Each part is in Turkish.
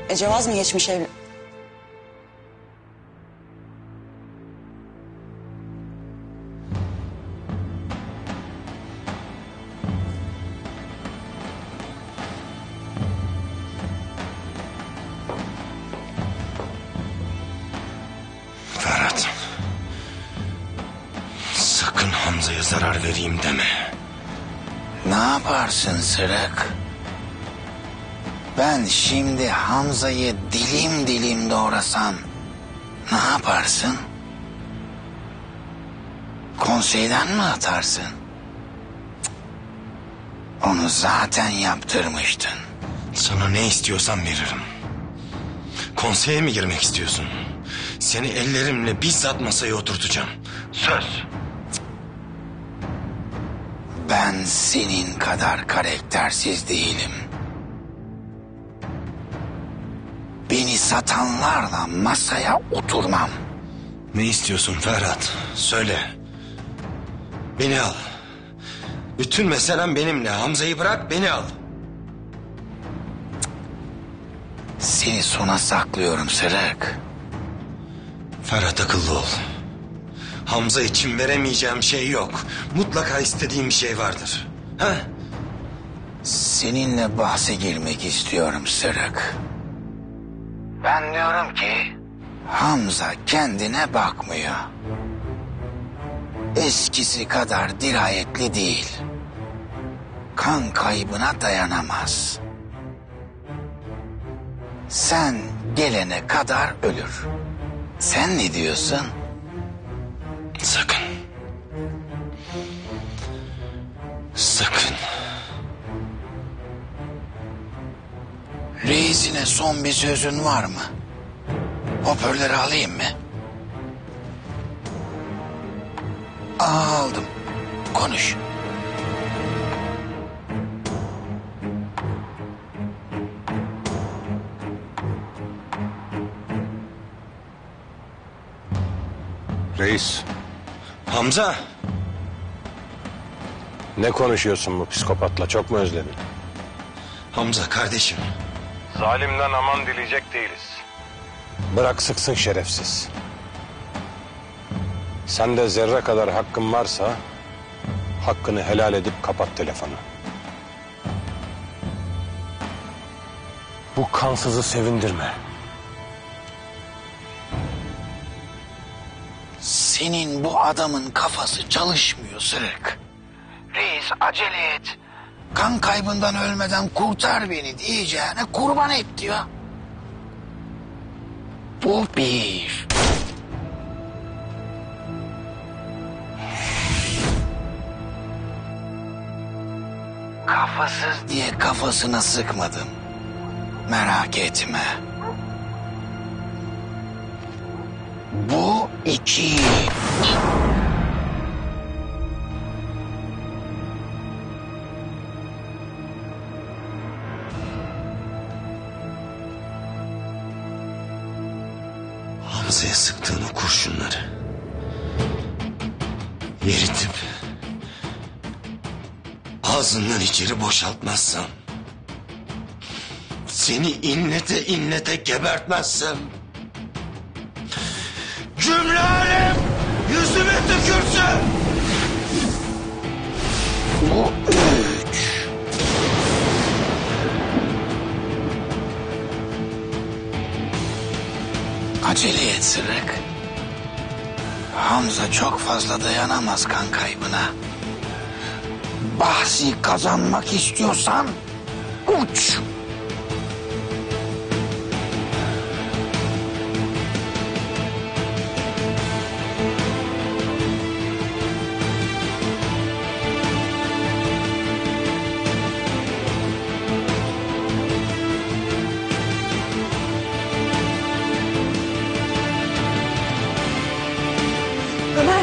Ece vaz mı geçmiş evli? Ferhat. Sakın Hamza'ya zarar vereyim deme. Ne yaparsın Sırık? Ben şimdi Hamza'yı dilim dilim doğrasam ne yaparsın? Konseyden mi atarsın? Cık. Onu zaten yaptırmıştın. Sana ne istiyorsan veririm. Konseye mi girmek istiyorsun? Seni ellerimle bizzat masaya oturtacağım. Söz. Ben senin kadar karaktersiz değilim. Beni satanlarla masaya oturmam. Ne istiyorsun Ferhat? Söyle. Beni al. Bütün meselem benimle. Hamza'yı bırak, beni al. Seni sona saklıyorum Sırık. Ferhat, akıllı ol. Hamza için veremeyeceğim şey yok. Mutlaka istediğim bir şey vardır. Ha? Seninle bahse girmek istiyorum Sırık. Ben diyorum ki Hamza kendine bakmıyor. Eskisi kadar dirayetli değil. Kan kaybına dayanamaz. Sen gelene kadar ölür. Sen ne diyorsun? Sakın. Sakın. Reisine son bir sözün var mı? Hoparlörü alayım mı? Aldım. Konuş. Reis, Hamza. ne konuşuyorsun bu psikopatla? Çok mu özledin? Hamza kardeşim. Zalimden aman dileyecek değiliz. Bırak sıksın şerefsiz. Sende zerre kadar hakkın varsa hakkını helal edip kapat telefonu. Bu kansızı sevindirme. Senin bu adamın kafası çalışmıyor Sırık. Reis acele et. Kan kaybından ölmeden kurtar beni diyeceğine kurban et diyor. Bu bir. Kafasız diye kafasına sıkmadım. Merak etme. Bu iki. Hamza'ya sıktığın o kurşunları eritip ağzından içeri boşaltmazsam, seni inlete inlete gebertmezsem, cümle alem yüzüme tükürsün. Bu üç. Acele et Sırık. Hamza çok fazla dayanamaz kan kaybına. Bahsi kazanmak istiyorsan uç. Ömer.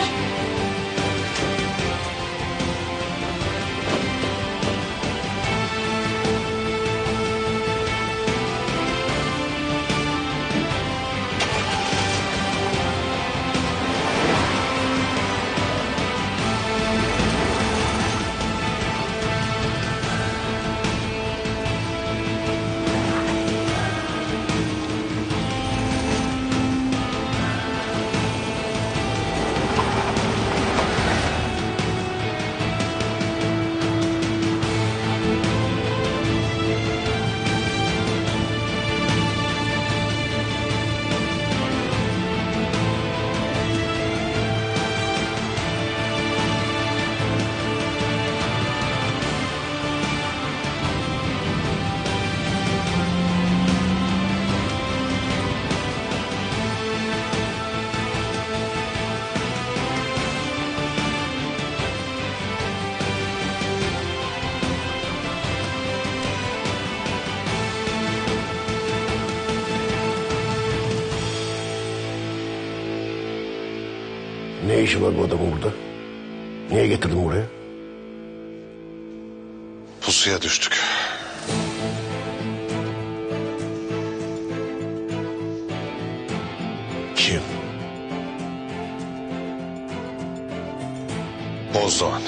Ne işi var bu adamın burada? Niye getirdin buraya? Pusuya düştük. Kim? Bozdoğan.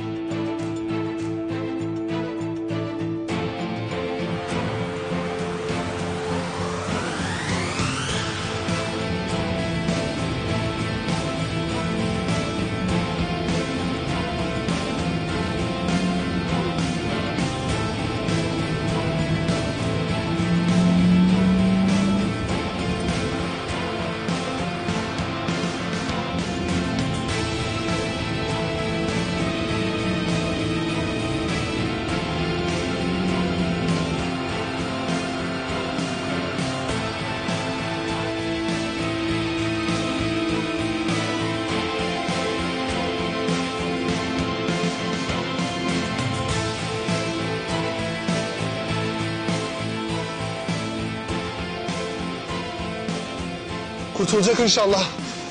Kurtulacak inşallah.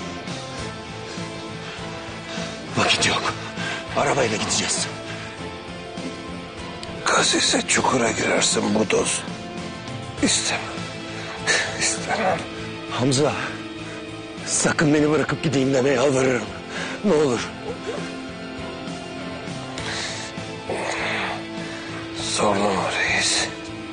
Vakit yok. Arabayla gideceğiz. Gazise çukura girersin Budoz. İstemem. İstemem. Hamza, sakın beni bırakıp gideyim deme, yalvarırım. Ne olur. Zorlama reis.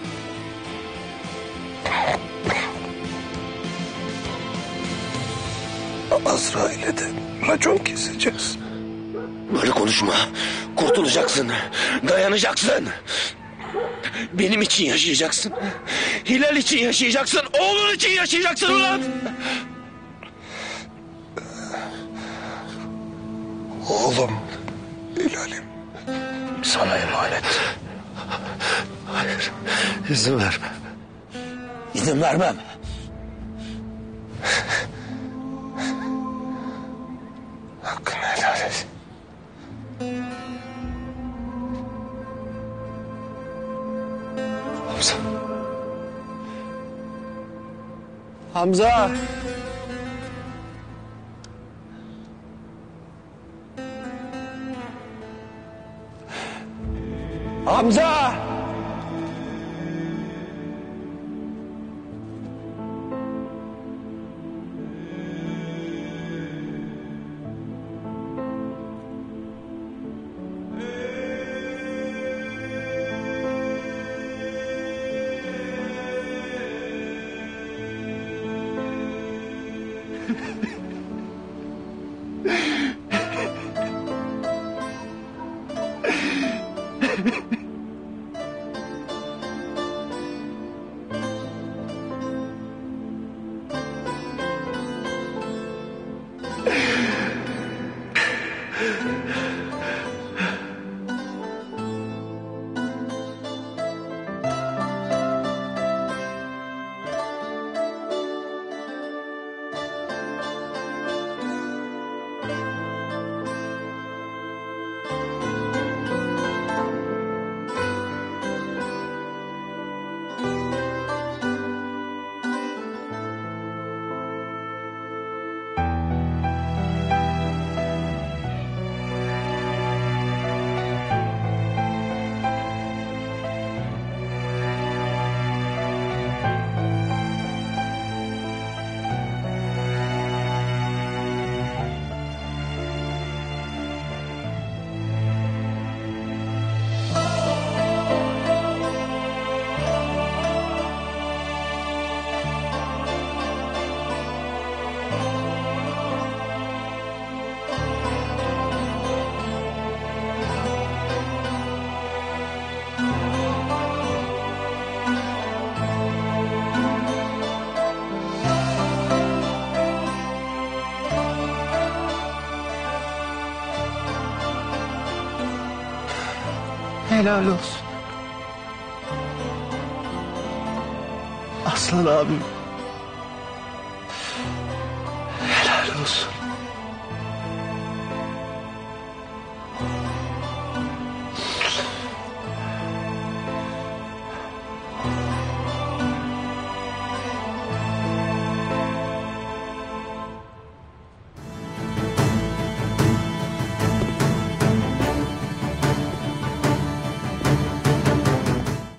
Azrail'e de racon keseceğiz. Böyle konuşma. Kurtulacaksın. Dayanacaksın. Benim için yaşayacaksın. Hilal için yaşayacaksın. Oğlun için yaşayacaksın ulan. Oğlum, Hilal'im sana emanet. Hayır. İzin vermem. İzin vermem. Hakkını helal et. Hamza. Hamza. Hamza. Helal olsun. Aslan abim. Helal olsun.